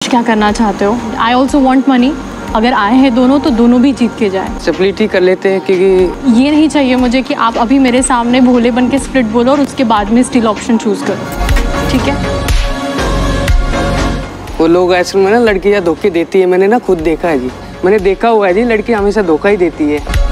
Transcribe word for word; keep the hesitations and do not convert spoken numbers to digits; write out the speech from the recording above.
क्या करना चाहते हो? I also want money. अगर आए हैं दोनों तो दोनों भी जीत के जाए। स्प्लिट ही कर लेते हैं, क्योंकि ये नहीं चाहिए मुझे कि आप अभी मेरे सामने भोले बन के स्प्लिट बोलो और उसके बाद में स्टिल ऑप्शन चूज करो, ठीक है? वो लोग ऐसे में ना लड़कियां धोखे देती है, मैंने ना खुद देखा है जी, मैंने देखा हुआ है जी, लड़की हमेशा धोखा ही देती है।